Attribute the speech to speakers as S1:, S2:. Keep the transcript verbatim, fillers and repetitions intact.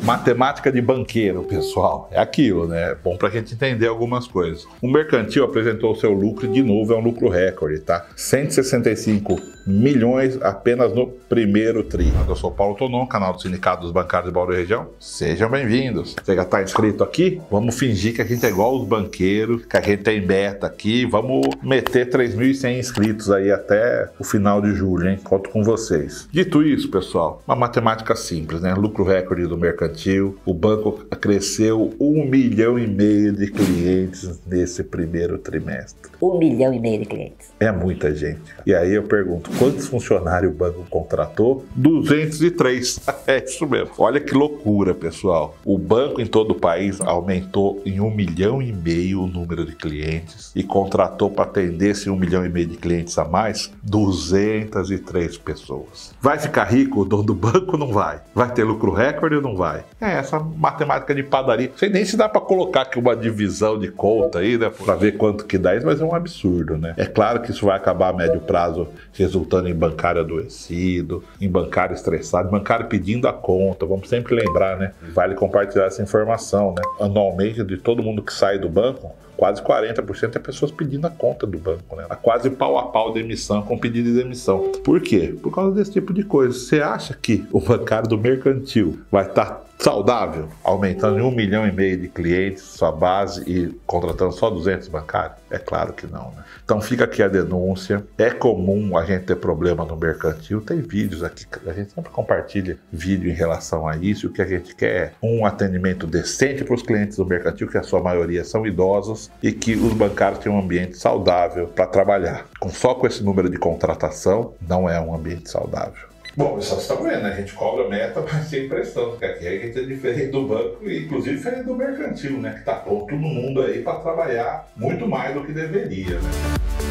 S1: Matemática de banqueiro, pessoal, é aquilo, né? É bom pra gente entender algumas coisas. O mercantil apresentou o seu lucro e, de novo, é um lucro recorde, tá? cento e sessenta e cinco milhões apenas no primeiro tri. Eu sou Paulo Tonon, canal do Sindicato dos Bancários de Bauru e Região. Sejam bem-vindos. Você já tá inscrito aqui? Vamos fingir que a gente é igual os banqueiros, que a gente tem meta aqui. Vamos meter três mil e cem inscritos aí até o final de julho, hein? Conto com vocês. Dito isso, pessoal, uma matemática simples, né? Lucro recorde do mercantil. O banco cresceu um milhão e meio de clientes nesse primeiro trimestre.
S2: Um milhão e meio de clientes.
S1: É muita gente. E aí eu pergunto, quantos funcionários o banco contratou? duzentos e três. É isso mesmo. Olha que loucura, pessoal. O banco em todo o país aumentou em um milhão e meio o número de clientes e contratou para atender esse um milhão e meio de clientes a mais duzentas e três pessoas. Vai ficar rico o dono do banco? Não vai. Vai ter lucro recorde ou não vai? É essa matemática de padaria. Não sei nem se dá para colocar aqui uma divisão de conta aí, né? Para ver quanto que dá isso, mas é um absurdo, né? É claro que isso vai acabar a médio prazo resultando em bancário adoecido, em bancário estressado, bancário pedindo a conta. Vamos sempre lembrar, né? Vale compartilhar essa informação, né? Anualmente, de todo mundo que sai do banco, quase quarenta por cento é pessoas pedindo a conta do banco, né? Quase pau a pau de emissão, com pedido de demissão. Por quê? Por causa desse tipo de coisa. Você acha que o bancário do mercantil vai estar saudável, aumentando em um milhão e meio de clientes, sua base, e contratando só duzentos bancários? É claro que não, né? Então fica aqui a denúncia. É comum a gente ter problema no mercantil. Tem vídeos aqui, a gente sempre compartilha vídeo em relação a isso. O que a gente quer é um atendimento decente para os clientes do mercantil, que a sua maioria são idosos, e que os bancários tenham um ambiente saudável para trabalhar. Com só com esse número de contratação, não é um ambiente saudável. Bom, pessoal, vocês estão vendo, né? A gente cobra meta, mas sem pressão, porque aqui a gente é diferente do banco e, inclusive, diferente do mercantil, né? Que tá todo mundo aí para trabalhar muito mais do que deveria, né?